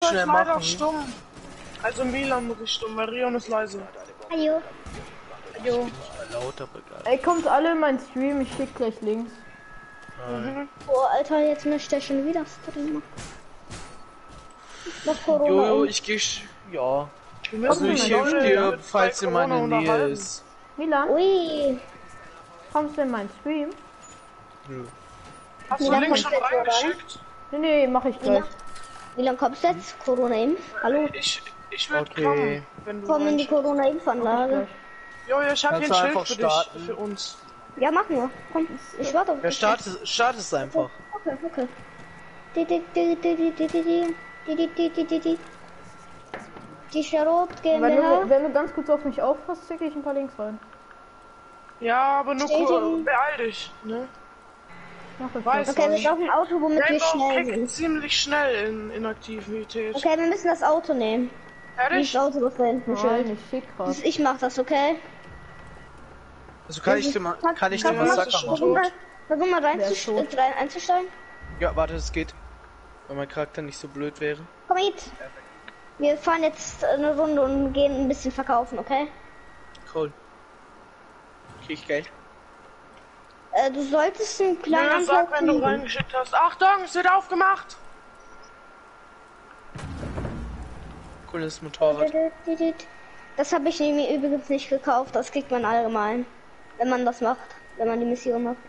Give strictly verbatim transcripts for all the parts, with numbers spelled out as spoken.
schnell ist leider machen. stumm. Also Milan muss ich stumm, weil Rion ist leise. Hallo. Jo. Lauter begeistert. Ey, kommt alle in meinen Stream, ich schick gleich Links. Mhm. Oh, Alter, jetzt möchte er schon wieder streamen. Noch Corona. Jojo, ey. ich geh. sch- Ja. Wir Also müssen ich uns helfe doll dir, mit falls bei in meiner Corona Nähe unterhalten. ist. Milan, Ui. kommst du in meinen Stream? Nö. Hast Wie du lange Link schon kommt der jetzt reingeschickt? Nee, nee, mach ich Wie gleich. lange wie lang kommst du jetzt? Corona-Impf? Hallo? Ich, ich will Okay. kommen, wenn du Komm in die reinschickst. Corona-Impfanlage. Jo, ich hab hier Kannst ein du Schild einfach für dich, starten? für uns. Ja, machen wir. Komm, ich warte auf Ja, dich. start es, start es einfach. Okay, okay. Die, die, die, die, die, die, die, die, die, die, die, die, die. Die Charlotte Wenn GmbH. du, wenn du ganz kurz auf mich aufpasst, schicke ich ein paar Links rein. Ja, aber nur Steht kur- in- beeil dich, ne? Mach ich Weiß gleich. Okay, wir brauchen ein Auto, womit wir Rainbow schnell kriegt sind. ziemlich schnell in Inaktivität. Okay, wir müssen das Auto nehmen. Wie Fertig? das Auto, was da hinten Nein, steht. ich schick grad. Das- Ich mach das, okay? Also kann ich dir mal, kann ich dir Ja, mal das Sacker ist schon machen? Versuch mal, versuch mal Wer ist reinzusteigen. tot? Rein, einzusteigen. Ja, warte, es geht. Wenn mein Charakter nicht so blöd wäre. Komm mit. Wir fahren jetzt eine Runde und gehen ein bisschen verkaufen, okay? Cool. Krieg ich Geld? Äh, du solltest einen kleinen Ja, Anteil sag, wenn du kriegen. reingeschickt hast. Achtung, es wird aufgemacht! Cooles Motorrad. Das habe ich mir übrigens nicht gekauft. Das kriegt man allgemein, wenn man das macht, wenn man die Mission macht.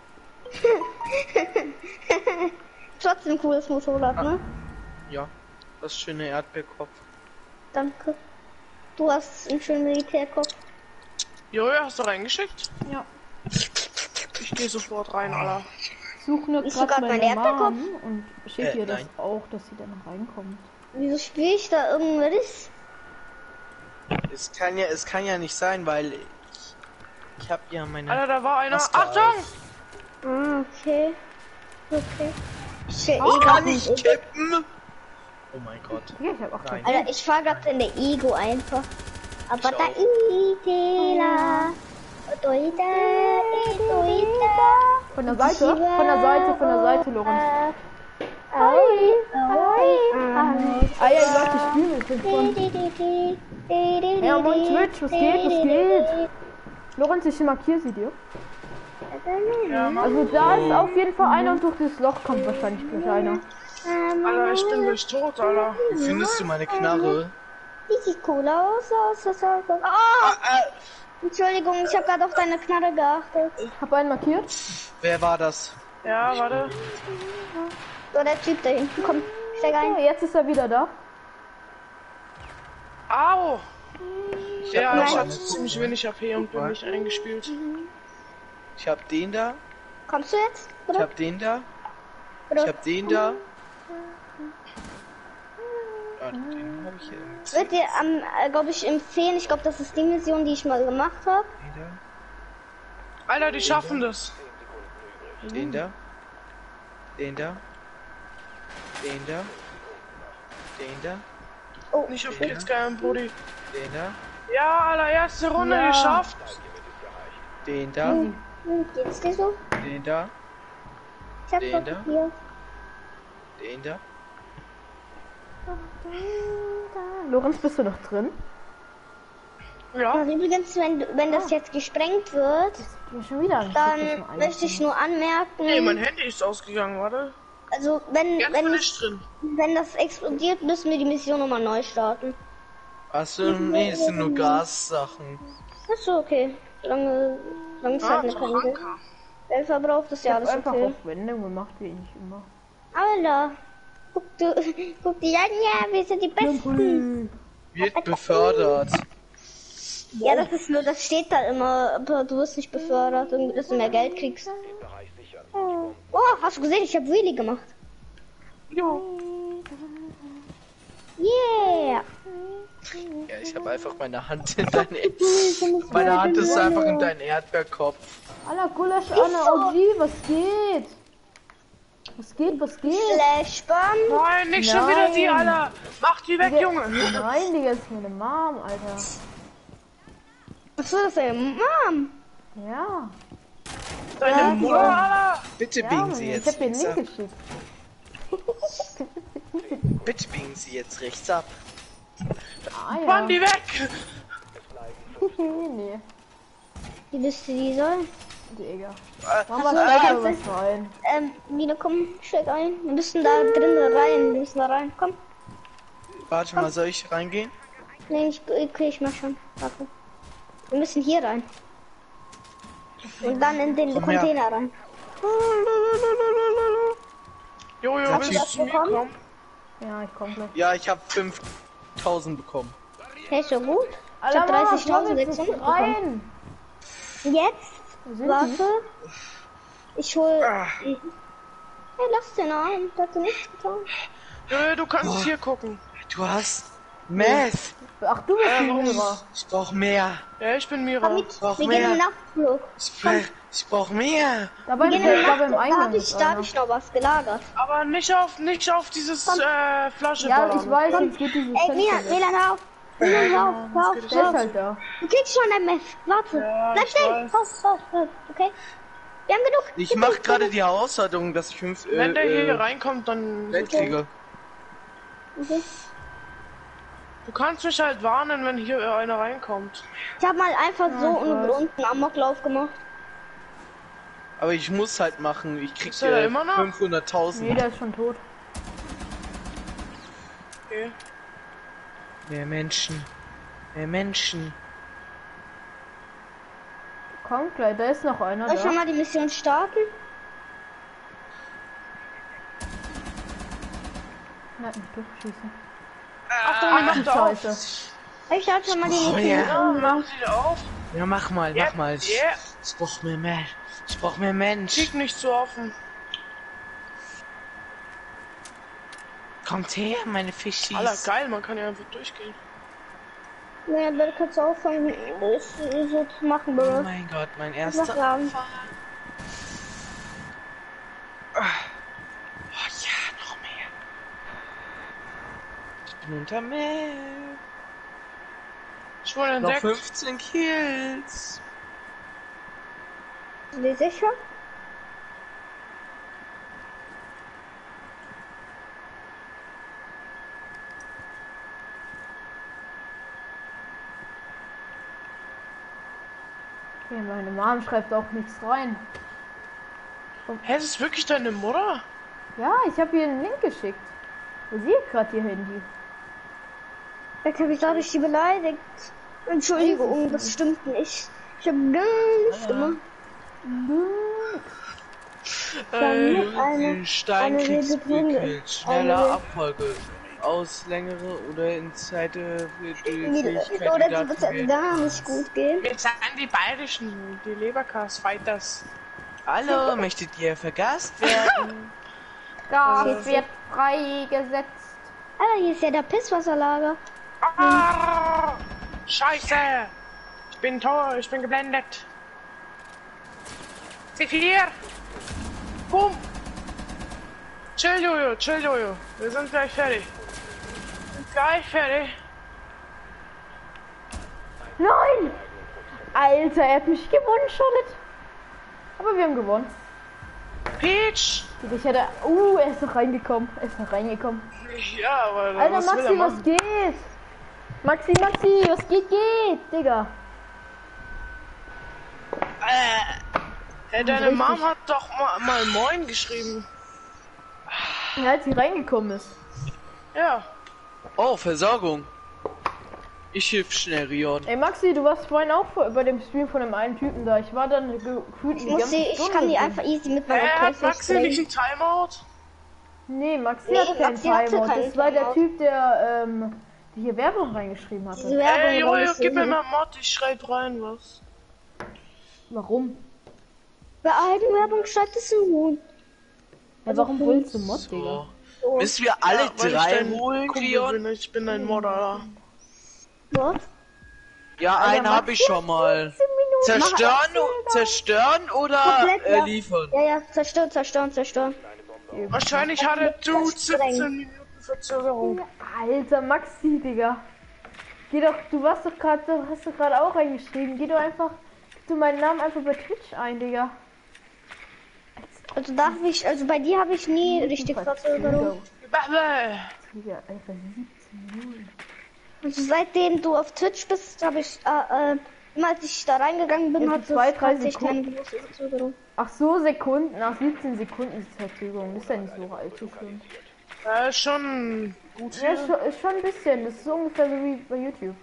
Trotzdem cooles Motorrad, ne? Ja. Das schöne Erdbeerkopf. Danke. Du hast einen schönen Militärkopf. Jojo, hast du reingeschickt? Ja. Ich gehe sofort rein, Alter. Ich suche nur Ist gerade sogar mein meine Erdbeerkopf? Mom und schicke Äh, ihr das nein. auch, dass sie dann reinkommt. Wieso spiele ich da irgendwas? Es kann ja, es kann ja nicht sein, weil ich, ich habe ja meine. Alter, da war einer. Maske Achtung! auf. Ah, okay. Okay. Ich will Ich eh kann grad nicht ein- kippen. Oh mein Gott. Ja, ich hab auch Nein. gleich. Alter, ich fahr grad in der Ego einfach. Aber Ich da auch. Itela. Doida, Doida. Von der Seite, von der Seite, von der Seite, Lorenz. Ai, ai, Ah ja, ich dachte, ich spiele mit dem von. Ja, moin Twitch, was geht, was geht? Lorenz, ich markiere sie dir. Ja, Mann. Also da ist auf jeden Fall einer und durch das Loch kommt wahrscheinlich gleich einer. Alter, ich bin gleich tot, Alter. Wo findest du meine Knarre? Die sieht cool aus. aus, aus, aus. Ah, Ah, ah, Entschuldigung, ich habe gerade auf deine Knarre geachtet. Hab einen markiert. wer war das? Ja, warte. So, der Typ da hinten. Komm, steig ein. Oh, jetzt ist er wieder da. Au! Ich Ja, hab ich noch hatte eine. ziemlich wenig A P und bin nicht eingespielt. Ich hab den da. Kommst du jetzt? Ich Oder? hab den da. Ich Oder? hab den da. Ja, den hab ich hier. Ich würde dir, ähm, äh, glaube ich, empfehlen. Ich glaube, das ist die Mission, die ich mal gemacht habe. Den da. Alter, die schaffen das. Den da. Den da. Den da. Den da. Oh, Nicht auf Kids geil, Brudi. Den da. Ja, Alter, erste Runde Ja. geschafft. Den da. hm, geht's dir so? Den da. Ich hab Den doch da? hier. Den da. Lorenz, bist du noch drin? Ja. Und übrigens, wenn, du- wenn das jetzt gesprengt wird, Ja, schon wieder. ein dann Stück zum möchte ich nur anmerken, Nee, mein Handy ist ausgegangen, warte. also wenn, Jetzt wenn, bin ich, ich drin. wenn das explodiert, müssen wir die Mission nochmal neu starten. Achso, nee, das sind nur Gassachen. Achso, okay. Solange, solange es Ah, halt eine keine Tranka. Geldverbrauch ist, ja Ich hab alles einfach okay. auf Wendung gemacht, wie ich immer. Alter, guck, du, guck die an, ja, wir sind die Besten. Wird befördert. Ja, das ist nur, das steht da immer, aber du wirst nicht befördert, irgendwie, dass du mehr Geld kriegst. Oh, hast du gesehen, ich habe Wheelie gemacht. Jo. Yeah. Ja, ich habe einfach meine Hand in dein e Meine Hand ist einfach in deinen Erdbeerkopf. Alter, Gulasch, Anna, O G, was geht? Was geht, was geht? Flashbomb. Nein, nicht schon wieder die, Nein. Alter. Mach die weg, Junge. Nein, Digga, ist meine Mom, Alter. Was war das denn? Mom. Ja. Deine Mutter, Alter. Bitte Ja, biegen Mann, Sie ich jetzt. hab dir einen Lisa. Link geschickt. Bitte biegen Sie jetzt rechts ab. Ah ja. Fahren die weg! Nee, Wie bist du die soll? Digga. Äh, Mach mal so, selber warte. was rein. Ähm, Nina, komm, steig ein. Wir müssen da drin rein. Wir müssen da rein. Komm. Warte mal, soll ich reingehen? Nee, ich, okay, ich mach schon. Warte. Wir müssen hier rein. Und dann in den Komm her. Container rein. Jojo, Sag willst ich- du zu mir bekommen? kommen? Ja, ich komm gleich. Ja, ich habe fünftausend bekommen. Hey, ist so gut. Ich Alter, hab Mama, komm dreißigtausendsechshundert jetzt nicht rein. Jetzt? Wo sind Warte. Ich hol. Ah. Hey, lass den ein. Der hat nichts getan. Jojo, du kannst hier gucken. Du hast Meth. die? Ach, du bist Äh, die warum? Mira. Ich brauch mehr. Ja, ich bin Komm Mira. mit. Brauch Wir mehr. gehen in den Nachtflug. Ich, brauch- ich brauch mehr. Dabei Wir ist gehen in den ich glaube im Nachtflug. Da Eingang. hab ich, ist da hab einer. ich noch was gelagert. Aber nicht auf, nicht auf dieses äh, Flasche Ja, ballern. ich weiß, jetzt geht dieses Ey, Mila, Fenster weg. Mila, hör auf. Mila, hör auf. Hör auf. geht Hör Der auf. ist halt da. Du kriegst schon ein Meth. Warte. Ja, Bleib ich stehen. weiß. Pass, pass, pass. Okay? Wir haben genug. Ich Gib mach uns gerade genug. die Herausforderung, dass ich fünf äh, Wenn der hier äh, reinkommt, dann... Meth kriege. Okay. Du kannst mich halt warnen, wenn hier einer reinkommt. Ich hab mal einfach so ich und weiß. unten Amoklauf gemacht. Aber ich muss halt machen. Ich krieg Ist er da äh, immer noch? fünfhunderttausend. Nee, der ist schon tot. Okay. Mehr Menschen. Mehr Menschen. Komm gleich, da ist noch einer Soll ich schon da. mal die Mission starten? Nein, nicht durchschießen. Achtung, Ach mach du da auf. Scheiße. Ich starte schon mal die Oh, Mission. ja. Ja, mach sie auf. Ja, mach mal, Ja, mach mal. Ich, ja. ich brauch mehr Mensch. Ich brauch mehr Mensch. Krieg nicht zu offen. Kommt her, meine Fischis. Alter, geil, man kann ja einfach durchgehen. Ja, dann kannst du auffangen, das so zu machen, Oh Bro. mein Gott, mein Mach erster. Rahmen. Oh ja, noch mehr. Ich bin unter Meer. Ich wurde Noch entdeckt. fünfzehn Kills. Sind die sicher? Okay, meine Mom schreibt auch nichts rein. Hä, ist es wirklich deine Mutter? Ja, ich habe ihr einen Link geschickt. Wo sie gerade ihr Handy? Jetzt habe ich, glaube ich, die beleidigt. Entschuldigung, das stimmt nicht. Ich habe gar nichts gemacht. Dann mit einer, Den Stein eine kriegst du Sekunde. gekillt. Schneller Eine- Abfolge. Aus längere oder in Zeit äh, für die Wie- Fähigkeit Oder wieder die wird aktiviert. gar nicht gut gehen. Wir sind die bayerischen, die Leberkas-Fighters. Hallo, möchtet ihr vergast werden? Gas wird freigesetzt. Alter, hier ist ja der Pisswasserlager. Ah, Scheiße! Ich bin toll, ich bin geblendet. C vier! Boom! Chill, Jojo, chill, Jojo. Wir sind gleich fertig. Wir sind gleich fertig. Nein! Alter, er hat mich gewonnen, Charlotte. Aber wir haben gewonnen. Peach! Ich hätte... Uh, er ist noch reingekommen. Er ist noch reingekommen. Ja, aber Alter, was will er Maxi, was machen? geht? Maxi, Maxi, was geht, geht, Digga. Äh, hey, deine richtig. Mom hat doch mal, mal Moin geschrieben. Ja, als sie reingekommen ist. Ja. Oh, Versorgung. Ich hilf schnell, Rion. Ey, Maxi, du warst vorhin auch vor, bei dem Stream von dem einen Typen da. Ich war dann ge- gefühlt Ich, muss die, ich kann die einfach easy mit meiner Äh, hat Playstation Maxi nicht ein Timeout? Nee, Maxi Nee, hat keinen Maxi hatte Timeout. keinen Das war der Timeout. Typ, der ähm, die hier Werbung reingeschrieben hatte. Diese Werbung Ey, war Jojo, nicht gib mir so mal Mod, ich schreib rein was. Warum? Bei Eigenwerbung schreibt es ein Huhn. Ja, warum willst du Mod, Digga? So. So. Müssen wir alle Ja, weil ich drei dein holen, Kumpel Rion? bin, ich bin dein Modder. Was? Ja, einen habe ich schon mal. Zerstören, o- zerstören oder Komplett, äh, ja. liefern? Ja, ja, zerstören, zerstören, zerstören. Wahrscheinlich hatte du Das ist streng. siebzehn Minuten Verzögerung. Alter, Maxi, Digga. Geh doch, du warst doch gerade, du hast doch gerade auch reingeschrieben. Geh doch einfach, gib du meinen Namen einfach bei Twitch ein, Digga. Also darf ich, also bei dir habe ich nie richtig Verzögerung. Bäh. Ja, Alter, siebzehn null. Also seitdem du auf Twitch bist, habe ich, äh, äh, immer als ich da reingegangen bin, Jetzt hat zwei, es drei tatsächlich keine Sekunden. große Verzögerung. Ach so, Sekunden, nach siebzehn Sekunden ist Verzögerung. Ist ja nicht so allzu schlimm. Ja, ist schon gut Ja, hier. ist schon, ist schon ein bisschen. Das ist so ungefähr so wie bei YouTube.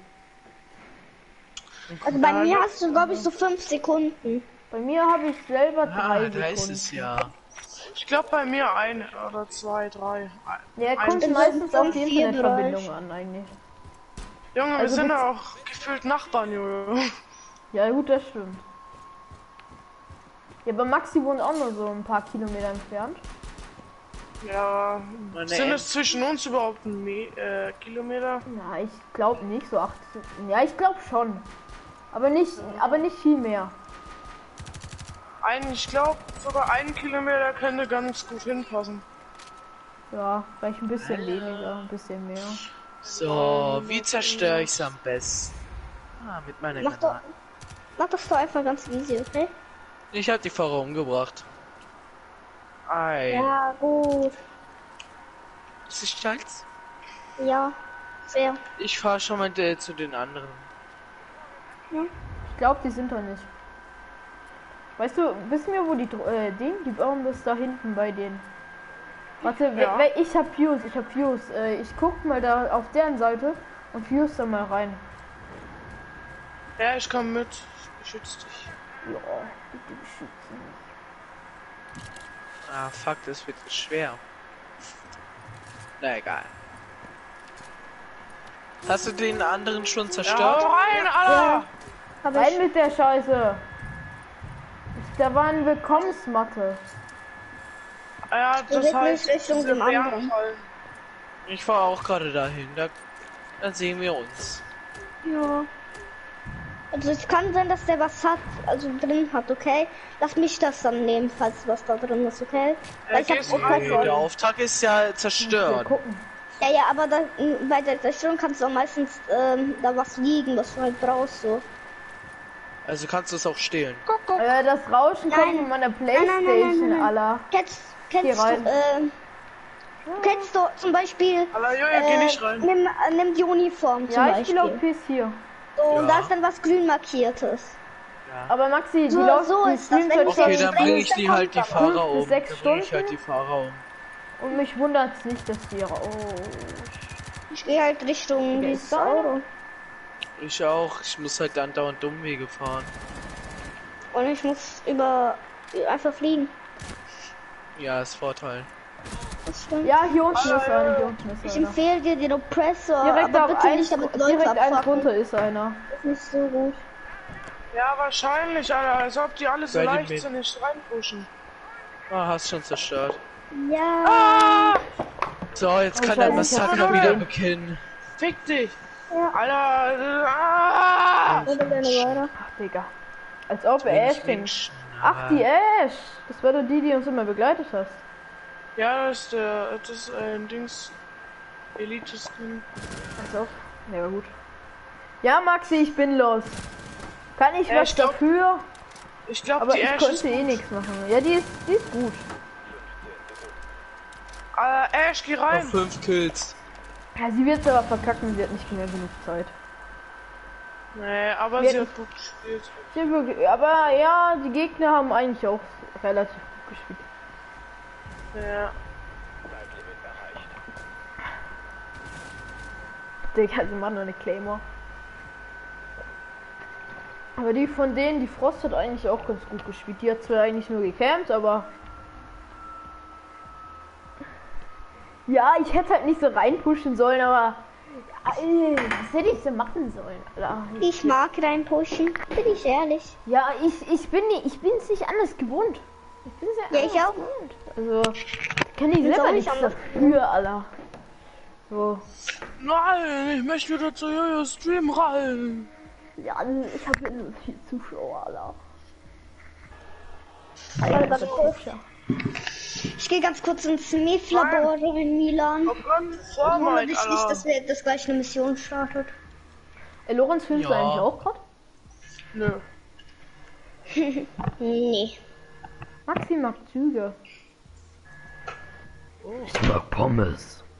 Also bei mir hast du, glaube ich, so fünf Sekunden. Bei mir habe ich selber drei Ah, da ist Sekunden. es ja. Ich glaube bei mir ein oder zwei, drei. Ja, Ein- kommt bin meistens so auf im die vierten Internetverbindung Bereich. an eigentlich. Junge, wir Also sind du- auch gefühlt Nachbarn, Junge. Ja gut, das stimmt. Ja, aber Maxi wohnt auch nur so ein paar Kilometer entfernt. Ja, Meine sind Eltern- es zwischen uns überhaupt ein Me äh, Kilometer? Ja, ich glaube nicht, so achtzehn. Ja, ich glaube schon. Aber nicht, aber nicht viel mehr. Ein, ich glaube, sogar ein Kilometer könnte ganz gut hinpassen. Ja, vielleicht ein bisschen weniger, ein bisschen mehr. So, wie zerstöre ich es am besten? Ah, mit meiner Mach doch, Granate. mach das doch einfach ganz easy, okay? Ich hab die Fahrer umgebracht. Ei. Ja, gut. Ist es stolz? Ja, sehr. Ich fahre schon mal de- zu den anderen. Ich glaube, die sind da nicht. Weißt du, wissen wir, wo die Dro- äh, Ding, die Bombe ist da hinten bei denen. Warte, Ja. we- we- ich hab Fuse, ich hab Fuse. Äh, ich guck mal da auf deren Seite und Fuse da mal rein. Ja, ich komme mit. Ich beschütze dich. Ja, bitte beschützen mich. Ah, fuck, das wird schwer. Na egal. Hast du den anderen schon Ja, zerstört? hau rein, Alter! Hab Rein ich. mit der Scheiße! Ich, da war eine Willkommensmatte. Ja, Wir das sind heißt, nicht Richtung diese dem anderen. Bärenfall. Ich fahre auch gerade dahin. Da, dann sehen wir uns. Ja. Also es kann sein, dass der was hat, also drin hat, okay? Lass mich das dann nehmen, falls was da drin ist, okay? Äh, Weil ich gehst hab du auch rein, kein Nee, der Voll. Auftrag ist ja Wir zerstört. gucken. Ja, ja, aber da, bei der Zerstörung kannst du auch meistens ähm, da was liegen, was du halt brauchst, so. Also kannst du es auch stehlen. Guck, guck. Äh, das Rauschen Nein. kommt von meiner nein, nein, nein, Playstation, nein. Alter. Kennst, kennst Geh du, rein. ähm, kennst du zum Beispiel, Alter, Jojo, geh äh, nicht rein. nimm, äh, nimm die Uniform zum Ja, ich Beispiel. glaube P S hier. So, und Ja. da ist dann was grün markiertes. Aber Maxi, die So- läuft so die ist das, streamt wenn jetzt ich Okay, jetzt schon dann bringe ich dann die kommt halt die da Fahrer fünf bis um. sechs Dann bringe ich Stunden. halt die Fahrer um. und mich wundert's nicht, dass die ihre. Oh. Ich gehe halt Richtung Ja, dieses ist da einer? Auto. Ich auch. Ich muss halt dann dauernd Umwege fahren. Und ich muss über, einfach fliegen. Ja, ist Vorteil. Das stimmt. Ja, hier unten ist einer, hier unten ist Ich einer. empfehle dir den Oppressor, Direkt aber auf bitte eins, nicht damit Leute direkt eins abfacken. runter ist einer. Das ist nicht so gut. Ja, wahrscheinlich, Alter. Als ob die alle so Bei dem leichtsinnig reinpushen. Ah, hast schon zerstört. Ja. Ah! So, jetzt Oh, kann der Scheiße, ich hab Massaker verloren. wieder beginnen. Fick dich! Ja. Alter! Ah! Oder deine weiter. Ach, Digga. Als ob Ash Links, den. links. Ach, die Ash! Das war doch die, die uns immer begleitet hast. Ja, das ist der. Das ist äh, ein Dings. Elite-Skin. Also, ja, gut. Ja, Maxi, ich bin los. Kann ich Ja, was ich glaub- dafür? Ich glaube, Aber die ich Ash konnte ist. eh nichts machen. Ja, die ist, die ist gut. Äh, Ash, geh Noch rein! fünf Kills. Ja, sie wird aber verkacken, sie hat nicht mehr genug Zeit. Nee, aber Wir- sie hat gut gespielt. Sie hat wirklich, aber ja, die Gegner haben eigentlich auch relativ gut gespielt. Ja. Digga, sie machen nur eine Claymore. Aber die von denen, die Frost hat eigentlich auch ganz gut gespielt. Die hat zwar eigentlich nur gecampt, aber... Ja, ich hätte halt nicht so reinpushen sollen, aber... Äh, Was hätte ich so machen sollen, Alter? Ich mag reinpushen, bin ich ehrlich. Ja, ich, ich bin nie, ich bin es nicht anders gewohnt. Ich bin es ja, Ja, ich anders auch. gewohnt. Also, kann ich Ist selber auch nicht nichts anders dafür, Alter. So. Nein, ich möchte wieder zu Jojo Stream rein. Ja, ich habe jetzt so viel Zuschauer, Alter. Warte, ganz kurz. Ich gehe ganz kurz ins Meth-Labor in Milan. Oh Gott, Ich vor wundere mein, dich nicht, dass wir das gleich eine Mission startet. Ey, Lorenz, filmst du Ja. eigentlich auch gerade? Nö. Nee. Maxi mag Züge. Ich mag Pommes.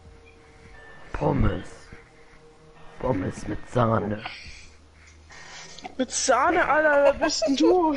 Pommes. Pommes mit Sahne. Mit Sahne, Alter, wer bist denn du?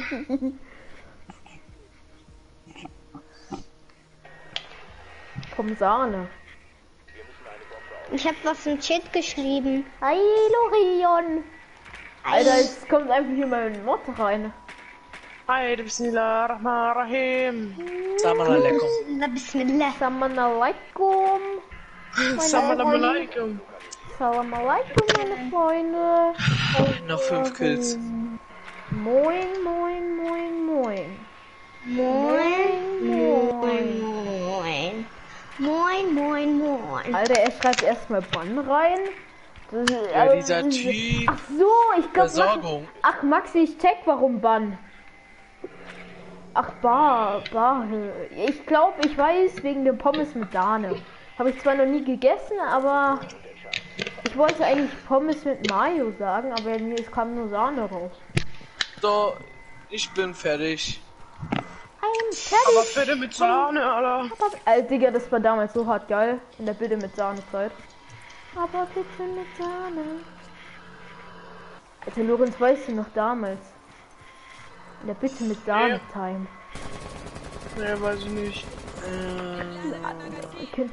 Pommes Sahne. Ich habe was im Chat geschrieben. Hi, Lorion. Alter, jetzt kommt einfach hier mein Mod rein. Hi, Bismillahirrahmanirrahim. Salam alaikum. Na, Bismillah. Salam alaikum. Salam alaikum. Salam alaikum, meine Freunde. Noch fünf Kills. Moin, moin, moin, moin. Moin, moin, moin. Moin, moin, moin. Alter, er schreibt erstmal Bann rein. Das ist, Ja, äh, dieser Typ. Ach so, ich glaube. Versorgung. Ach, Maxi, ich check, warum Bann. Ach, Bar, Bar. Ich glaube, ich weiß, wegen der Pommes mit Sahne. Habe ich zwar noch nie gegessen, aber ich wollte eigentlich Pommes mit Mayo sagen, aber mir es kam nur Sahne raus. So, ich bin fertig. I'm Aber fertig. bitte mit Sahne, Alter. Alter, Digga, das war damals so hart geil. In der Bitte mit Sahne-Zeit. Aber bitte mit Sahne. Alter, Lorenz, weißt du noch damals? In der Bitte mit Sahne-Time. Nee, weiß ich nicht. Okay.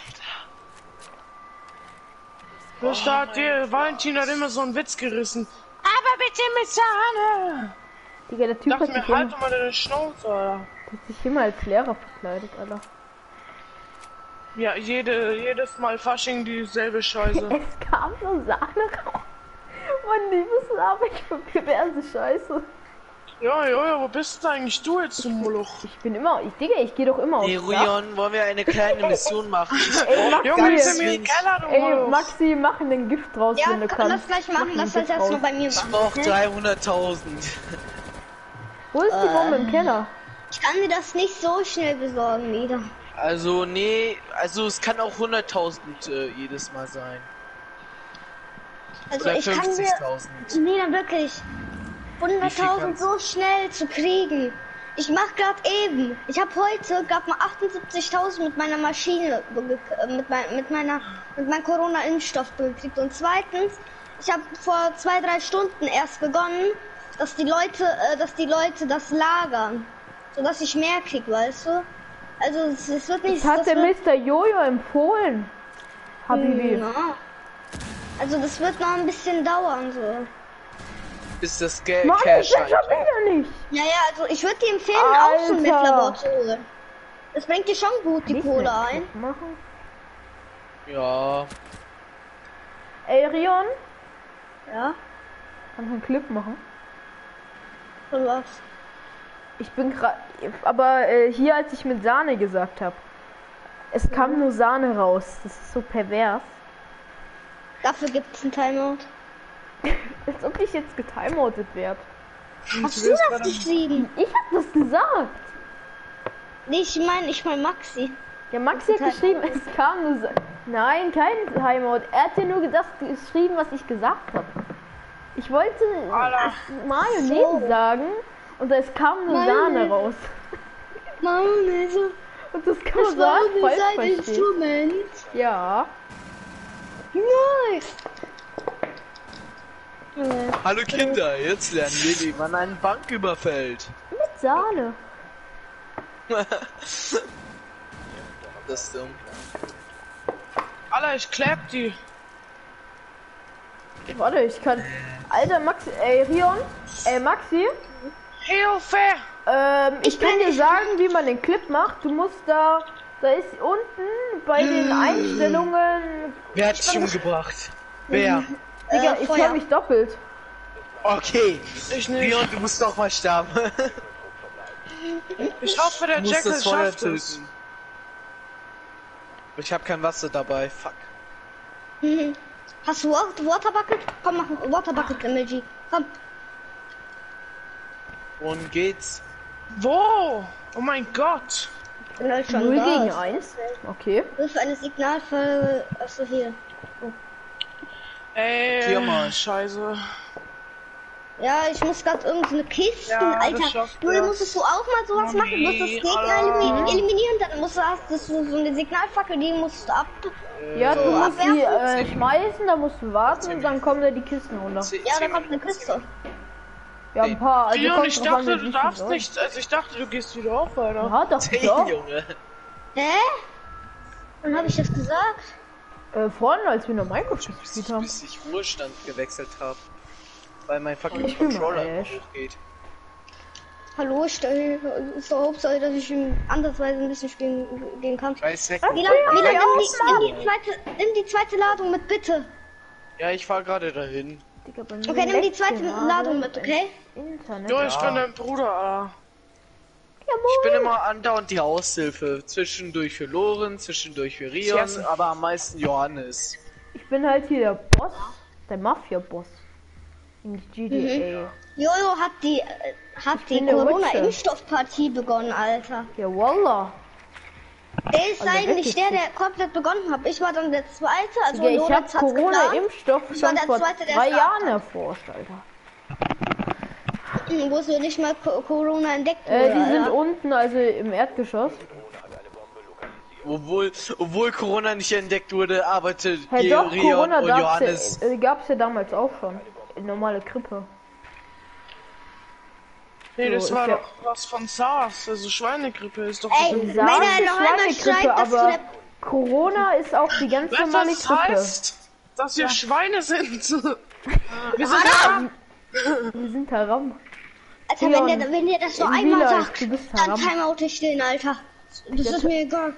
Da hat dir, Valentin hat immer so einen Witz gerissen. Aber bitte mit Sahne. Digga, der Ich Typ dachte hat mir, sich, immer, halt doch mal deine Schnauze, Alter. hat sich immer als Lehrer verkleidet, Alter. Ja, jede, jedes Mal Fasching dieselbe Scheiße. Es kam nur Sahne raus. Mann, liebes Arbeit für perverse Scheiße. Ja, ja, ja, wo bist du eigentlich du jetzt zum Moloch? Ich bin immer, ich Digga, ich gehe doch immer Nee, aufs Dach. Ruion, wollen wir eine kleine Mission machen? Ey, Maxi, Junge, ist ganz in mir im wenig. Keller, du ey, Moloch. Maxi, mach einen Gift draus, Ja, wenn du komm, kannst. lass gleich machen. Mach Lass einen das Gift erst mal raus. bei mir Ich machen. brauch ne? dreihunderttausend. Wo ist die Bombe im Keller? Ich kann mir das nicht so schnell besorgen wieder. Also, nee, also es kann auch hunderttausend äh, jedes Mal sein. Also Oder ich kann mir... fünfzigtausend. Nee, dann wirklich. hunderttausend so schnell zu kriegen. Ich mach grad eben. Ich habe heute gerade mal achtundsiebzigtausend mit meiner Maschine, äh, mit, mein, mit meiner, mit meinem Corona-Impfstoff gekriegt. Und zweitens, ich habe vor zwei, drei Stunden erst begonnen, dass die Leute, äh, dass die Leute das lagern, sodass ich mehr krieg, weißt du? Also es, es wird nicht. Das hat das der wird, Mister Jojo empfohlen. Habibi. ja. Also das wird noch ein bisschen dauern so. Ist das Geld Mann, ich Cash bin halt. schon wieder nicht. Naja, also ich würde dir empfehlen, auch so ein Alter. Mittlerlabor zu holen. Das bringt dir schon gut die Kann ich Kohle nicht ein. machen? Ja. Ey, Rion, Ja, kannst du einen Clip machen? und was? Ich bin gerade, aber äh, hier, als ich mit Sahne gesagt habe, es kam nur Sahne raus. Das ist so pervers. Dafür gibt es ein Timeout. Als ob ich jetzt getimeoutet werde. Hast du das geschrieben? Ich hab das gesagt. Nee, ich meine, ich meine Maxi. Ja, Maxi hat geschrieben, es kam nur Sa Nein, kein Timeout. Er hat ja nur das geschrieben, was ich gesagt habe. Ich wollte Alter. Mayonnaise So. sagen und es kam nur Mayonnaise. Sahne raus. Mayonnaise. Und das kann man Das so war falsch sein verstehen. Instrument. Ja. Nice. Hallo Kinder, jetzt lernen wir, wie man eine Bank überfällt. Mit Sahne. Das ist dumm. Alter, ich kleb die. Warte, ich kann. Alter, Maxi, ey, Rion, ey, Maxi, Hilfe! ähm, ich, Ich kann kann dir nicht- sagen, wie man den Clip macht. Du musst da, da ist unten bei den Einstellungen, Wer hat dich umgebracht? Wer? Digga, Äh, ich Feuer. höre mich doppelt. Okay. Ich nicht. Leon, du musst doch mal sterben. Ich hoffe, der Du musst Jackal das Feuer schafft es. töten. Ich habe kein Wasser dabei. Fuck. Mhm. Hast du Wa- Water Bucket? Komm, mach Water Bucket, M L G. Komm. Wohin geht's? Wo? Oh mein Gott. Ich bin halt schon null da. gegen eins. Okay. Hilfe, eine Signalfolge. Achso, hier. Ey, Hier mal. Scheiße. Ja, ich muss gerade irgendeine Kiste, Ja, das Alter. schafft Du er. musstest du auch mal sowas Oh, machen, du musst nee, das Gegner Alter. elimi- eliminieren, dann musst du, hast du so, so eine Signalfackel, die musst du ab... Ja, So, du musst die abwerfen. äh, schmeißen, dann musst du warten und dann kommen da die Kisten runter. Zehn- Ja, da zehn kommt eine Minuten. Kiste. Ja, ein paar. Also Leon, kommt ich drauf an, dachte, wie du viel darfst soll. nicht, also ich dachte, du gehst wieder auf, Alter. Ja, doch, Zehn, doch. Junge. Hä? Wann habe ich das gesagt? Äh, vorhin, als wir noch Minecraft Bis gespielt ich, haben. bis ich Ruhestand gewechselt habe. Weil mein fucking Ich spiel mal Controller immer Ash. hochgeht. Hallo, ich stelle so Hauptsache, dass ich ihm andersweise ein bisschen spielen gehen kann. Scheiß weg. Milan, Milan, nimm die, nimm die zweite, nimm die zweite Ladung mit, bitte. Ja, ich fahr gerade dahin. Digga, bei mir Okay, nimm die leckt zweite gerade Ladung mit, das okay? Internet. Jo, ich Ja. bin dein Bruder, Alter. Ich bin immer andauernd die Aushilfe. Zwischendurch für Loren, zwischendurch für Rion, Yes. aber am meisten Johannes. Ich bin halt hier der Boss, der Mafia-Boss. In G T A. Jojo hat die, äh, hat die bin der Corona-Impfstoffpartie begonnen, Alter. Ja, Wallah. Der ist Also eigentlich wirklich der, der komplett begonnen hat. Ich war dann der Zweite, also Digga, ich hab Lorenz hat's geplant. Corona-Impfstoff Ich war schon der vor Zweite, der drei es Jahren gab. erforscht, Alter. Hm, Wo es noch nicht mal Co- Corona entdeckt wurde, Äh, die sind Alter. unten, also im Erdgeschoss. Obwohl, obwohl Corona nicht entdeckt wurde, arbeitet Hey, hier doch, Rion Corona und gab's Johannes. ja, äh, gab's ja damals auch schon. Normale Grippe. Nee, das So, war ist ja- doch was von SARS, also Schweinegrippe ist doch... Ey, so- wenn SARS er ist noch einmal Schweinegrippe, schreit, dass du aber der... Corona ist auch die ganz Weißt du, normale was das Grippe. heißt? Dass wir Schweine sind. Wir sind Haram! Wir sind Haram. Alter, Leon, wenn der, wenn der das so in einmal Real Life, sagt, du bist dann Haram. Timeout ich den, Alter. Das ist mir egal.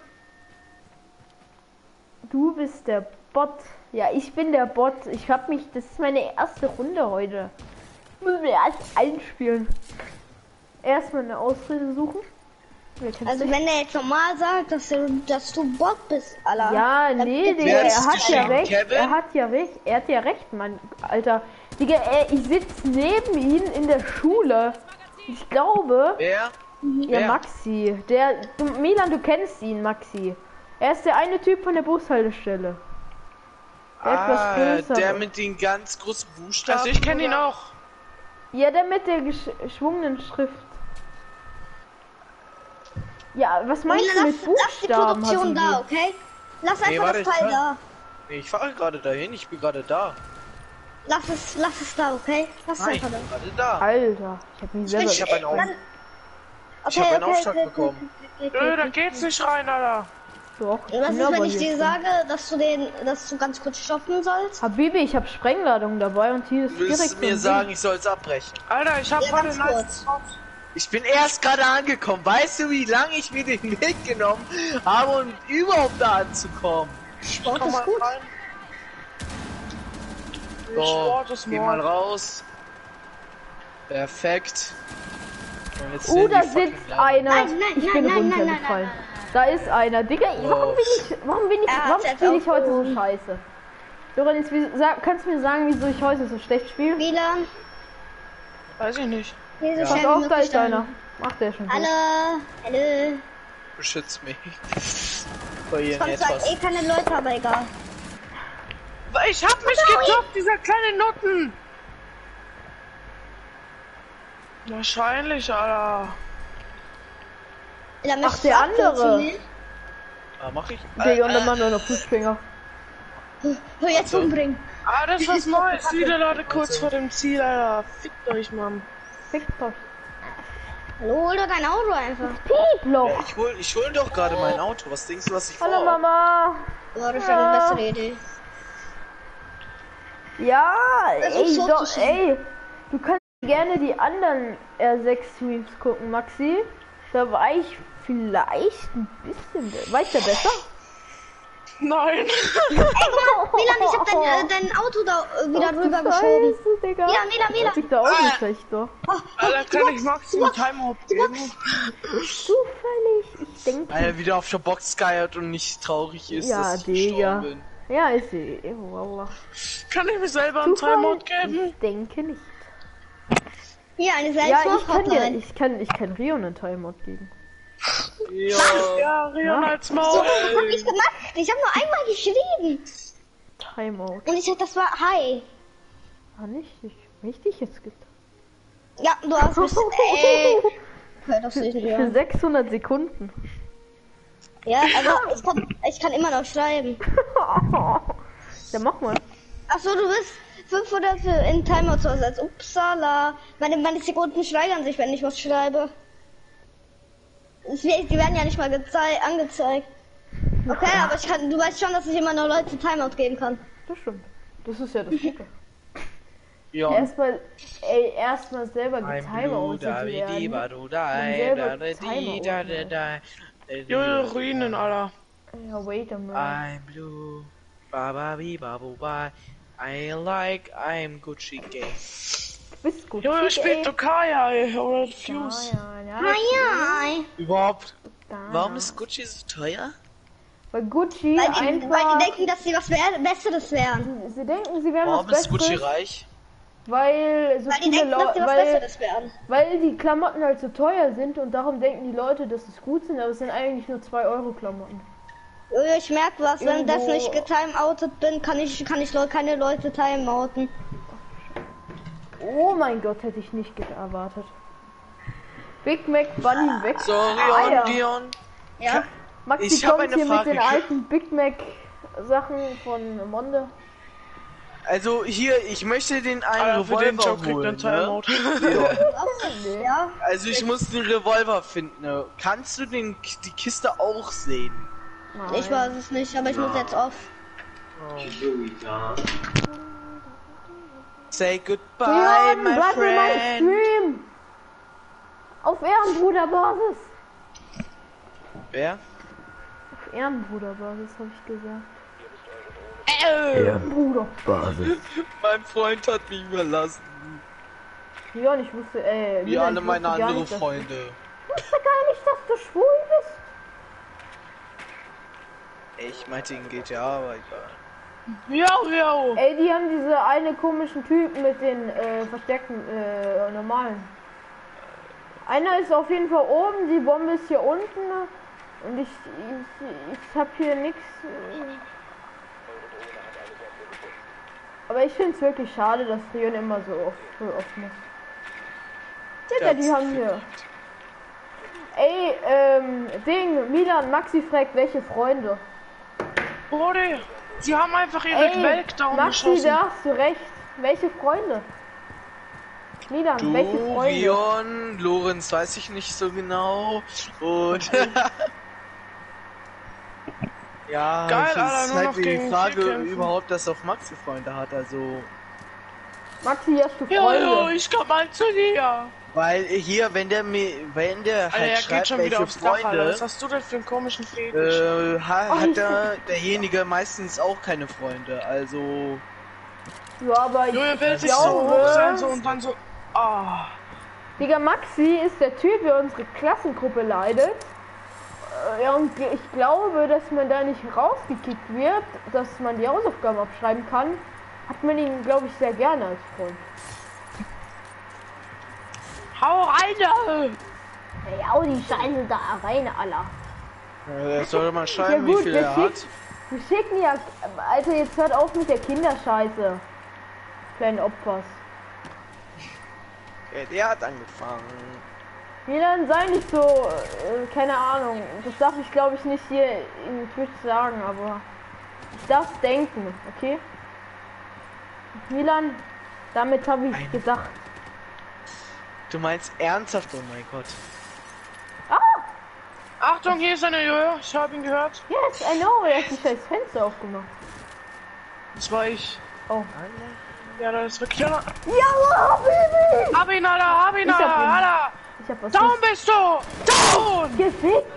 Du bist der Bot. Ja, ich bin der Bot. Ich hab mich. Das ist meine erste Runde heute. Ich muss mir erst einspielen. Erstmal eine Ausrede suchen. Wer kennt's Also nicht? wenn der jetzt normal sagt, dass du, dass du Bot bist, Alter. Ja, dann nee, bitte. Digga, Wer er ist hat ja geschrieben, recht. Kevin? Er hat ja recht. Er hat ja recht, Mann. Alter. Digga, er, ich sitze neben ihm in der Schule. Ich glaube. Wer? Ja, Wer? Maxi. Der. Du, Milan, du kennst ihn, Maxi. Er ist der eine Typ von der Bushaltestelle. Der etwas Ah, größere. der mit den ganz großen Buchstaben. Also ich kenne ihn oder? auch. Ja, der mit der gesch- geschwungenen Schrift. Ja, was meinst Milan, du lass, mit lass die Buchstaben? Produktion hatten da, okay? Lass einfach warte, das ich Teil fahr- da. Nee, ich fahre gerade dahin, ich bin gerade da. Lass es, lass es da, okay? Lass es Nein, ich einfach bin da. gerade da. Alter, ich hab mich selber... Ich habe einen Auf Dann- Ich hab einen Auftrag bekommen. okay, Nö, da geht's nicht rein, Alter. Doch, Was bin ist, aber wenn ich hier dir drin. sage, dass du den, dass du ganz kurz stoppen sollst? Habibi, ich hab Sprengladung dabei und hier ist Du willst direkt mir so ein sagen, ich soll es abbrechen. Alter, ich hab Ja, heute ganz nice kurz. Spot. Ich bin erst gerade angekommen. Weißt du, wie lange ich mir den Weg genommen habe, um überhaupt da anzukommen? Sport Komm ist mal gut. rein. So, Sport ist geh mal morgen. raus. Perfekt. Und jetzt Ding. sind Oh, da die fucking sitzt Lampen. einer. Nein, nein, ich nein, bin nein, nein, nein, runtergefallen. nein, Da ist einer. Digga, warum bin ich, warum bin ich, Er warum hat's jetzt spiele ich heute so aufgehoben. scheiße? Lorenz, wie, sag, kannst du mir sagen, wieso ich heute so schlecht spiele? WLAN. Weiß ich nicht. Hier so Ja. Pass schnell wie auf, da möglich ist einer. Ach, der ist schon tot. Hallo. Hallo. Beschützt mich. Vor Es ihren kommen zwar etwas. eh keine Leute, aber egal. Ich hab mich gedroppt, dieser kleine Nutten. Wahrscheinlich, Alter. Da Ach, möchtest der du abkürzen, andere. ne? Ah, mach ich. Digga, und Äh, der Mann nur noch Fußfinger. Hör jetzt Also. umbringen. Ah, das ist was Neues. Wieder Leute kurz vor dem Ziel, Alter. Fickt euch, Mann. Fick doch. Hallo, hol doch dein Auto einfach. Pieploch. ja, ich hol, ich hol doch gerade mein Auto. Was denkst du, was ich Hallo vor? Mama. Ja, das ist eine Ja. bessere Idee. Ja, Versuch ey, so doch, zu schießen. ey. Du kannst gerne die anderen R sechs Streams gucken, Maxi. Da war ich vielleicht ein bisschen... be- Weißt du besser? Nein. Ey, guck mal, Milan, ich hab dein, äh, dein Auto da äh, wieder drüber geschoben. Scheiße, Digga. Milan, Milan, Milan. Sieht da auch nicht schlecht, doch. Oh, oh, Alter, du kann ich boxt, Max du einen boxt. Timeout geben? Zufällig, ich denke... Weil er wieder auf der Box geiert und nicht traurig ist, Ja, dass ich Digga. gestorben bin. Ja, ist sie. Wallah. Kann ich mir selber einen Timeout geben? Ich denke nicht. Hier, eine Ja, ich kann dir, Selbstmordhotline. ich kann, ich kann Rio einen Timeout geben. Ja. Ja, Rion Ja. als So, Maul. was hab ich gemacht? Ich hab nur einmal geschrieben. Timeout. Und ich hab, das war Hi. Ah, nicht? Ich, richtig jetzt gibt. Ja, du hast mich. Ey. Hör das nicht Für mehr. sechshundert Sekunden. Ja, aber ich kann, ich kann immer noch schreiben. Ja, mach mal. Achso, du bist fünfhundert für in Timeout zu ersetzen. Upsala. Meine, meine Sekunden steigern sich, wenn ich was schreibe. Es wird- Die werden ja nicht mal gezei- angezeigt. Okay, aber ich kann, du weißt schon, dass ich immer noch Leute Timeout geben kann. Das stimmt. Das ist ja das Gute. Ja. Erstmal, ey, erstmal selber I'm Timeout blue, zu da wie die, ba, werden. du, da, selber da, da, die, da, da, da, Jojo, Ruinen, Alter. Ja, wait a minute. I'm blue, ba, ba, bi, ba, bu, ba. I like, I'm Gucci gay. Du bist gut. Jojo ey. spielt Lokaya, ey. Oder Fuse. Ja, ja, Na ja. ja. Überhaupt, Da. warum ist Gucci so teuer? Weil Gucci Weil die, einfach... weil die denken, dass sie was wär, Besseres wären. sie denken, sie wären Warum was ist Gucci Besseres, reich? weil so Weil die viele denken, dass sie Leute... was Weil, Besseres wären. weil die Klamotten halt so teuer sind und darum denken die Leute, dass es gut sind, aber es sind eigentlich nur zwei Euro Klamotten. Jojo, ich merk was, wenn das Irgendwo- nicht getimeoutet bin, kann ich, kann ich Leute- keine Leute timeouten. Oh mein Gott, hätte ich nicht ge- erwartet. Big Mac Bunny weg. Sorry, Ah, ja. Dion. Ja. Maxi Ich hab kommt eine hier Frage. mit den alten Big Mac Sachen von Monde. Also hier, ich möchte den einen Alter, für den Revolver Joke kriegt holen, er ne? Timeout. Nee. Ja. Also ich muss den Revolver finden. Ne? Kannst du den, die Kiste auch sehen? Nein. Ich weiß es nicht, aber ich muss jetzt off. Say goodbye, Leon, my bleib in meinem friend. Stream! Auf Ehrenbruderbasis! Wer? Auf Ehrenbruderbasis habe ich gesagt. Äh, Bruder. mein Freund hat mich überlassen. Leon, ich wusste, ey. Wie Leon, alle ich meine wusste gar anderen nicht, dass- Freunde. Ich wusste gar nicht, dass du schwul bist. Ich meinte in G T A, aber egal. Jo, jo. Ey, die haben diese eine komischen Typen mit den äh, versteckten, äh, normalen. Einer ist auf jeden Fall oben, die Bombe ist hier unten. Und ich, ich, ich hab hier nichts. Aber ich finde es wirklich schade, dass Rion immer so oft, so oft muss. Ja, die haben hier. Ey, ähm, Ding, Milan, Maxi fragt, welche Freunde? Brody, sie haben einfach ihre Ey, Meltdown Maxi, geschossen. da hast du recht. Welche Freunde? Milan, Du, welche Freunde? Vion, Lorenz weiß ich nicht so genau. Und ja, Geil, es Alter, ist nur halt noch die gegen Frage vier kämpfen. überhaupt, dass auch Maxi Freunde hat, also Maxi, hast du Jo, jo, Freunde? ich komm mal zu dir. weil hier, wenn der mir, wenn der Alter, halt er geht schreibt, schon welche wieder aufs Dach, Alter. Freunde, Was hast du denn für einen komischen Fetisch? äh, ha, Oh, hat ich- der, derjenige meistens auch keine Freunde, also Ja, aber ich Jojo will sich so glaube, hoch sein so und dann so. Ah. Digga, Maxi ist der Typ, der unsere Klassengruppe leidet. Äh, Ja, und ich glaube, dass man da nicht rausgekickt wird, dass man die Hausaufgaben abschreiben kann, hat man ihn, glaube ich, sehr gerne als Freund. Hau rein da! Ey, hau die Scheiße da rein, Alter. äh, soll mal schreiben, Ja, gut, wie viel der er schickt- hat. Wir schicken ja... Alter, jetzt hört auf mit der Kinderscheiße. Kleinen Opfers. Ja, der hat angefangen. Milan, sei nicht so... Äh, keine Ahnung. Das darf ich, glaube ich, nicht hier in Twitch sagen, aber... Ich darf denken, okay? Milan, damit habe ich Ein- gesagt. Du meinst ernsthaft, oh mein Gott. Achtung, hier ist eine Jojo. Ich hab ihn gehört. Yes, I know, er hat die scheiß Fenster aufgemacht. Das war ich. Oh. Ja, das ist wirklich einer. Ja, Baby! Hab ihn, Alter, hab ihn, Ich hab Alter, ihn. Alter! Ich hab was Down bist du! Down! gefickt.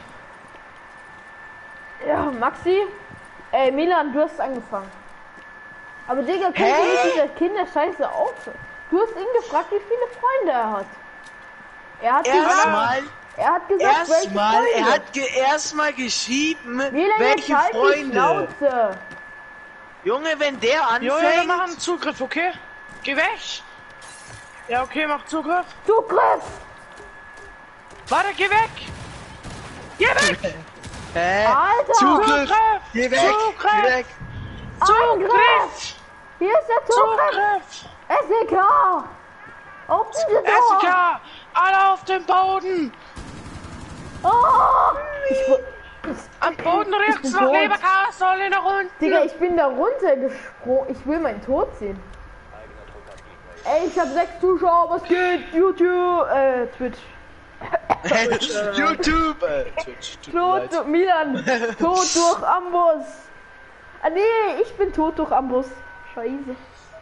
Ja, Maxi? Ey, Milan, du hast angefangen. Aber Digga, kannst du Hä? mit dieser Kinderscheiße aufhören? Du hast ihn gefragt, wie viele Freunde er hat. Er hat gesagt, Erstmal, er hat gesagt, welche erstmal, Freunde. er hat ge erstmal geschrieben, Milan, jetzt welche halt die Freunde. Schnauze. Junge, wenn der Jojo, wir anfängt, machen Zugriff, okay? Geh weg! Ja, okay, mach Zugriff. Zugriff! Warte, geh weg! Geh weg! hä? Alter! Zugriff, Zugriff! geh weg, Zugriff! geh weg. Angriff! Zugriff! Hier ist der Zugriff! Zugriff! S E K! Open the door! Jessica! Alle auf dem Boden! Oh! Ich, wo- ich, Am Boden ich riecht's bin nach tot. Leberkastollen nach unten! Digga, ich bin da runtergesprungen. Ich will meinen Tod sehen. Ey, ich hab sechs Zuschauer, was geht? YouTube, äh, Twitch. YouTube! Äh, Twitch, tut mir Tot, leid. Milan, tot durch Amboss. Ah nee, ich bin tot durch Amboss. Scheiße.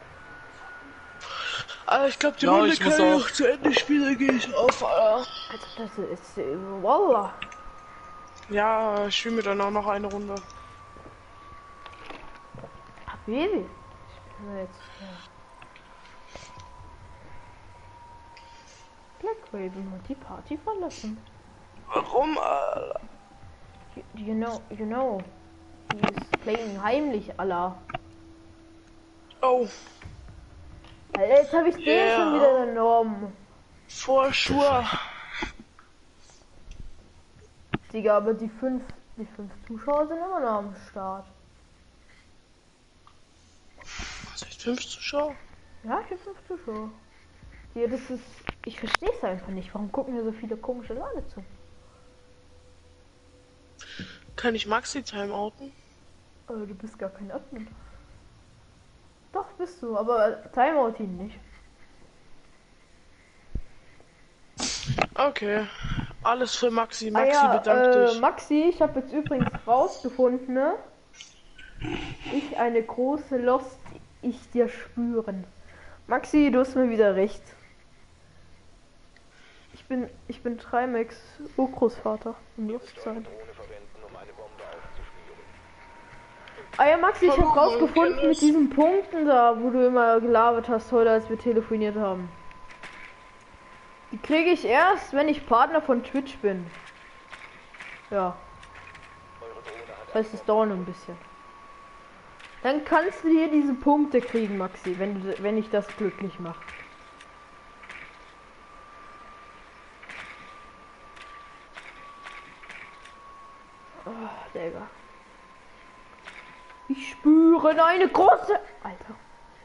Alter, ich glaube, die Ja, Runde ich kann muss ich auch. noch zu Ende spielen, gehe ich auf, Alter. Also das ist, äh, Wallah. Ja, ich spiele mir dann auch noch eine Runde. Baby. Ich bin jetzt. Ja. Black Raven hat die Party verlassen. Warum, Alter? You, you know, you know. He's playing heimlich, Allah. Oh, Alter, jetzt habe ich den Yeah. schon wieder genommen. for sure. Digga, aber die fünf, die fünf Zuschauer sind immer noch am Start. Was, echt fünf Zuschauer? Ja, ich hab fünf Zuschauer. Ja, das ist. Ich verstehe es einfach nicht. Warum gucken hier so viele komische Leute zu? Kann ich Maxi timeouten? Aber du bist gar kein Admin. Doch, bist du, aber Timeout ihn nicht. Okay. Alles für Maxi. Ah Maxi, ja, bedank äh, dich. Maxi, ich habe jetzt übrigens rausgefunden, ne? Ich eine große Lost, ich dir spüren. Maxi, du hast mir wieder recht. Ich bin, ich bin Trimax Urgroßvater im Luftzeit. Ah ja, Maxi, ich habe Hallo, rausgefunden Dennis. mit diesen Punkten da, wo du immer gelabert hast heute, als wir telefoniert haben. Die kriege ich erst, wenn ich Partner von Twitch bin. Ja. Das heißt, es dauert noch ein bisschen. Dann kannst du hier diese Punkte kriegen, Maxi, wenn du, wenn ich das glücklich mache. Oh, Digga. Ich spüre eine große... Alter.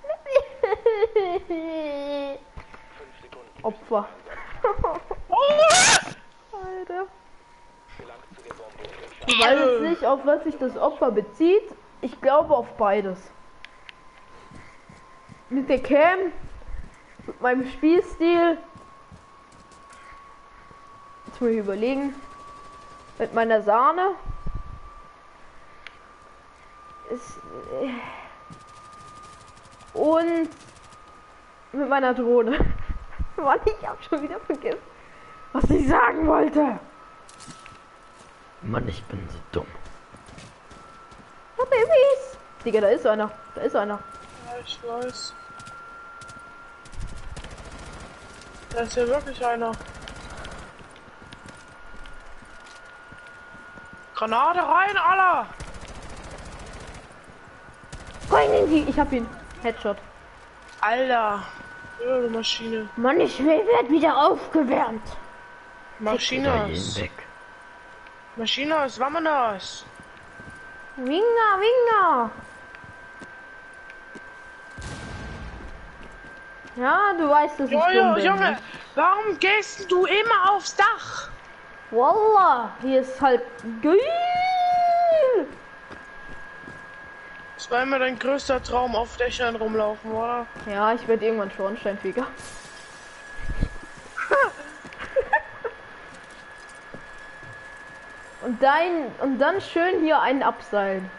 Opfer. Alter. Ich weiß jetzt nicht, auf was sich das Opfer bezieht. Ich glaube auf beides. Mit der Cam, mit meinem Spielstil. Jetzt muss ich überlegen. Mit meiner Sahne. Ist, äh, und mit meiner Drohne. Mann, ich hab schon wieder vergessen, was ich sagen wollte. Mann, ich bin so dumm. Oh, Babys. Digga, da ist einer. Da ist einer. Ja, ich weiß. Da ist ja wirklich einer. Granate rein, Alter! Rein in die. Ich hab ihn. Headshot. Alter! Ja, du Maschine. Mann, ich werd wieder aufgewärmt. Maschinas. Maschinas, vamonos! Winger, Winger. Ja, du weißt, dass ich dumm Jojo, bin. Junge, Ne? warum gehst du immer aufs Dach? Wallah, hier ist halt geil. Das war immer dein größter Traum, auf Dächern rumlaufen, oder? Ja, ich werde irgendwann Schornsteinfeger. Und dein und dann schön hier einen abseilen.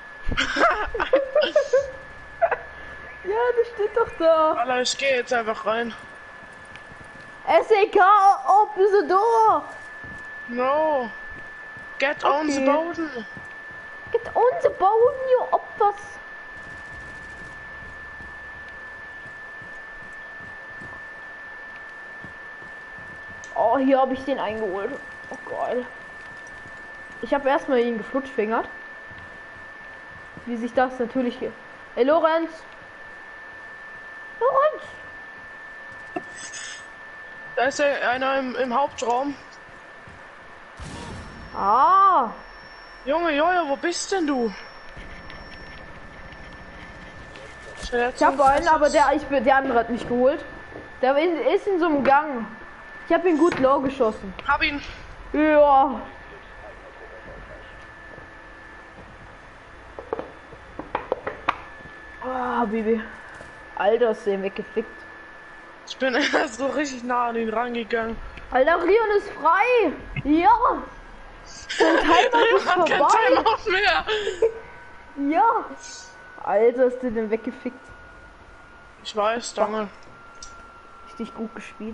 Ja, das steht doch da. Alter, ich gehe jetzt einfach rein. S E K, open the door. No. Get on the Okay. Boden. Get on the bone, you Opfers. Oh, hier habe ich den eingeholt. Oh geil. Ich habe erstmal ihn geflutschfingert. Wie sich das natürlich hier. Hey Lorenz! Lorenz! Da ist ja einer im, im Hauptraum. Ah! Junge, Jojo, wo bist denn du? Ich habe einen, aber der, ich bin, der andere hat mich geholt. Da ist, ist in so einem Gang. Ich habe ihn gut low geschossen. Hab ihn. Ja. Ah, Baby. Alter, ist der weggefickt. Ich bin erst so richtig nah an ihn rangegangen. Alter, Rion ist frei. Ja. Sein Timer ist Hat kein vorbei. Timeout mehr. Ja. Alter, ist der denn weggefickt. Ich weiß, danke. Richtig gut gespielt.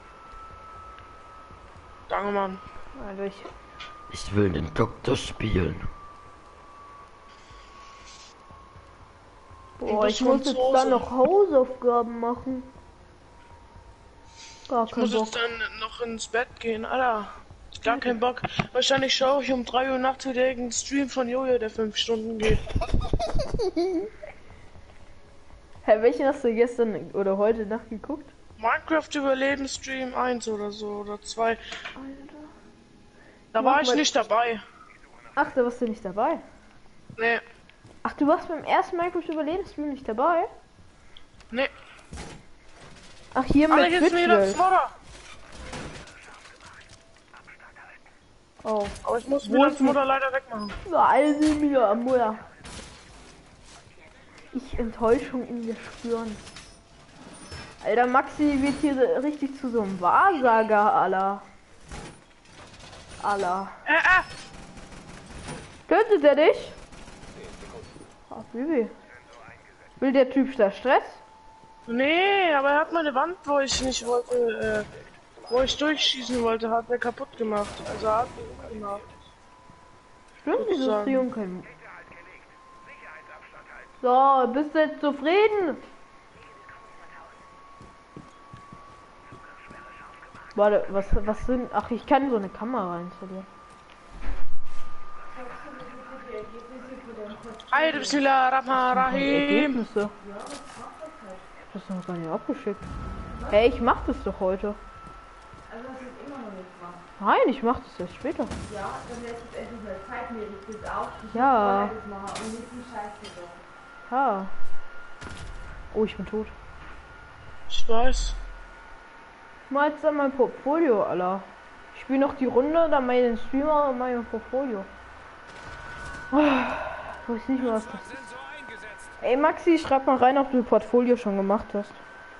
Danke, Mann. Alter, ich... Ich will den Doktor spielen. Boah, bist ich muss jetzt Franzose. dann noch Hausaufgaben machen. Gar Ich kein muss Bock. jetzt dann noch ins Bett gehen, Alter. Gar keinen Bock. Wahrscheinlich schaue ich um drei Uhr nachts wieder irgendeinen Stream von Jojo, der fünf Stunden geht. Hä, welchen hast du gestern oder heute Nacht geguckt? Minecraft Überlebensstream eins oder so, oder zwei. Alter. Da Mach war ich mal- nicht dabei. Ach, da warst du nicht dabei. Nee, Ach, du warst beim ersten Minecraft Überlebensstream nicht dabei? nee. Ach, hier Alle mit jetzt Twitch wieder World. Modder. Oh, Aber ich muss Wo wieder ist das Mutter leider wegmachen. alle sind wieder am Mutter. Ich Enttäuschung in mir spüren. Alter, Maxi wird hier so richtig zu so einem Wahrsager, aller. Aller. Äh, äh. Tötet er dich? Ach, Baby. Will der Typ da Stress? Nee, aber er hat meine Wand, wo ich nicht wollte, äh, wo ich durchschießen wollte, hat er kaputt gemacht. Also er hat die gemacht. Stimmt, dieses Sozusagen. Trium kein. So, bist du jetzt zufrieden? Warte, was, was sind. Ach, ich kann so eine Kamera installieren. Haydi Bismillahirrahmanirrahim. Ergebnisse. Ich hab das noch gar nicht abgeschickt. Hey, ich mach das doch heute. Nein, ich mach das erst später. Ja, dann wäre es endlich mal Zeit, mir das auch. Ja. Das machen und nicht die Scheiße so. Ja. Oh, ich bin tot. Ich weiß. Mal jetzt an mein Portfolio, Alter. Ich spiele noch die Runde, dann mal den Streamer und mein Portfolio. Oh, ich weiß nicht mehr, was das ist. Ey, Maxi, schreib mal rein, ob du Portfolio schon gemacht hast.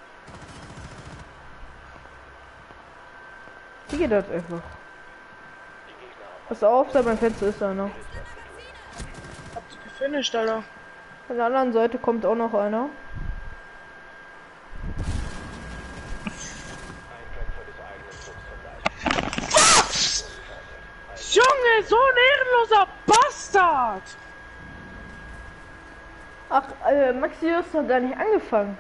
Wie geht das einfach? Pass auf, da beim Fenster ist einer. Hab's gefinisht, Alter. Von der anderen Seite kommt auch noch einer. Junge, so ein ehrenloser Bastard! Ach, äh, Maxi, du hast noch gar nicht angefangen.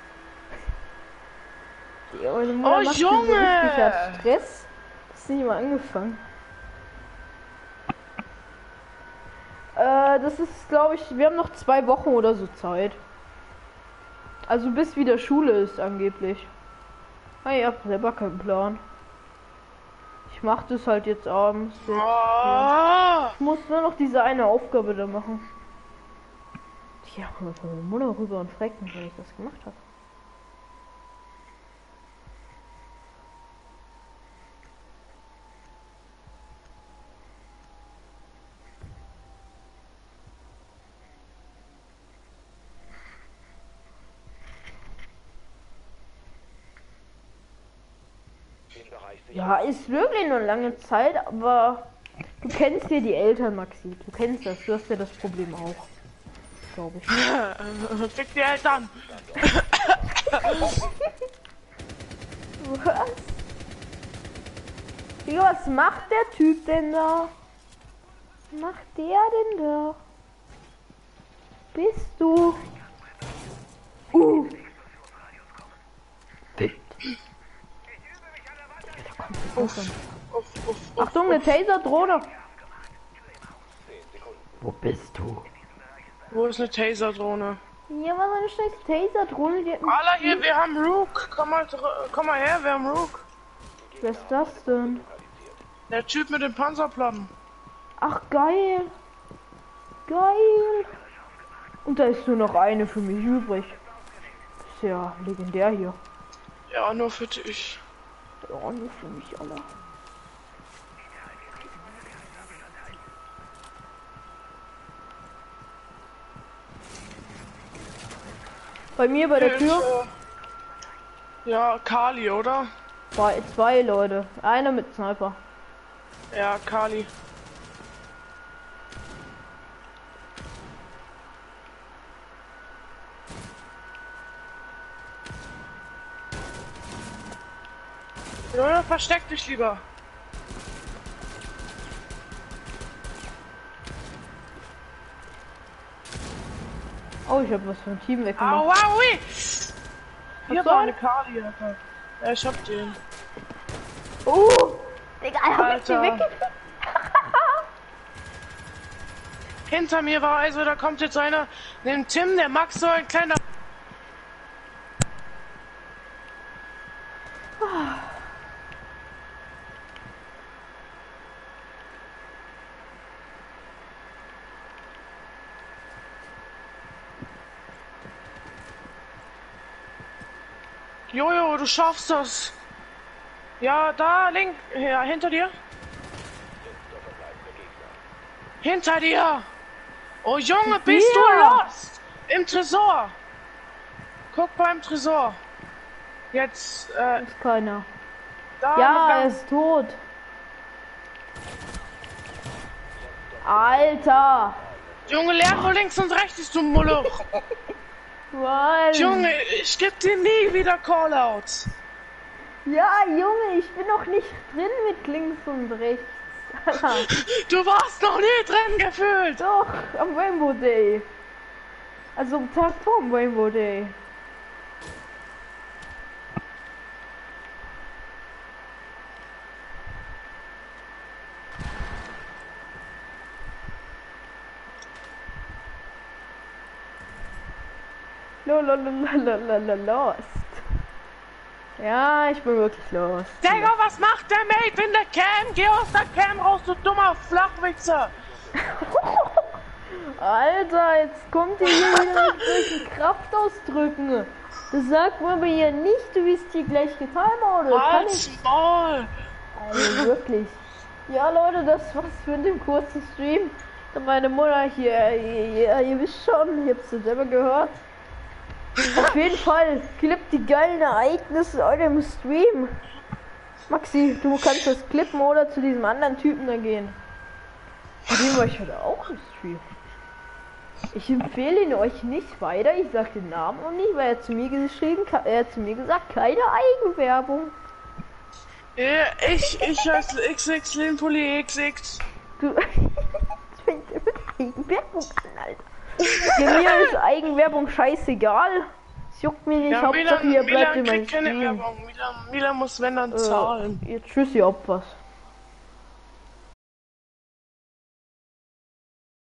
Die eure Mutter Oh, macht hier so Junge! richtig hat Stress. Ist nicht mal angefangen. Äh, das ist, glaube ich, wir haben noch zwei Wochen oder so Zeit. Also bis wieder Schule ist angeblich. Ah, ihr habt selber keinen Plan. Ich mach das halt jetzt abends. Oh, Ich muss nur noch diese eine Aufgabe da machen. Ja, komm von meiner Mutter rüber und fragt mich, weil ich das gemacht habe. Ja, ist wirklich nur lange Zeit, aber du kennst ja die Eltern, Maxi. Du kennst das, du hast ja das Problem auch. Glaube ich. fick die Eltern! Was? Digga, was macht der Typ denn da? Was macht der denn da? Bist du? Uh. Fickt. Uff, uff, uff, Achtung, eine Taser-Drohne. Wo bist du? Wo ist eine Taser-Drohne? Hier war so eine scheiß Taser-Drohne. Die hat mich- Alla, hier, wir haben Rook. Komm mal, dr- komm mal her, wir haben Rook. Wer ist das denn? Der Typ mit den Panzerplatten. Ach, geil. Geil. Und da ist nur noch eine für mich übrig. Ist ja legendär hier. Ja, nur für dich. Ja, nur für mich, Alter. Bei mir bei der Tür? Ja, Kali, oder? Zwei, zwei Leute. Einer mit Sniper. Ja, Kali. Ja, versteck dich lieber. Oh, ich hab was vom Team weggemacht. Aua, ui! Hier Hast war du eine Kali, Alter. Ja, ich hab den. Oh! Digga, hab ich Alter. den weggemacht. Hinter mir war also, da kommt jetzt einer, den Tim, der Max, so ein kleiner... Jojo, du schaffst das. Ja, da, link, ja, hinter dir. Hinter dir. Oh Junge, bist Ja. du lost? Im Tresor. Guck beim Tresor. Jetzt, äh, Ist keiner. da. Ja, er ganz- ist tot. Alter! Junge, lern wo links und rechts, du Moloch. Mann! Junge, ich geb dir nie wieder Callouts. Ja, Junge, ich bin noch nicht drin mit links und rechts. Alter, Du warst noch nie drin gefühlt. doch, am Rainbow Day. Also am Tag vorm Rainbow Day. Lolololololol, lost. Ja, ich bin wirklich lost. Digga, was macht der Mate in der Cam? Geh aus der Cam raus, du dummer Flachwichser. Alter, jetzt kommt ihr hier wieder mit solchen Kraftausdrücken. Das sagt man aber hier nicht, du bist hier gleich getimeoutet. Kann Halt's ich. Maul. Also wirklich. Ja Leute, das war's für den kurzen Stream. Meine Mutter hier, ihr, ihr wisst schon, ihr habt's ja selber gehört. Auf jeden Fall, klippt die geilen Ereignisse in eurem Stream. Maxi, du kannst das klippen oder zu diesem anderen Typen da gehen. Mit dem war ich heute auch im Stream. Ich empfehle ihn euch nicht weiter, ich sag den Namen und nicht, weil er zu mir geschrieben, er hat zu mir gesagt, keine Eigenwerbung. Ja, ich, ich heiße X X Linpoli X X. Du fängt mit Eigenwerbung an, Alter. Für mir ist Eigenwerbung scheißegal. Es juckt mich nicht, Ja, Hauptsache ihr Milan, bleibt Milan in meinem kriegt keine Stream. Werbung. Milan, Milan muss, wenn dann, Äh, zahlen. ihr tschüss, ihr Opfers.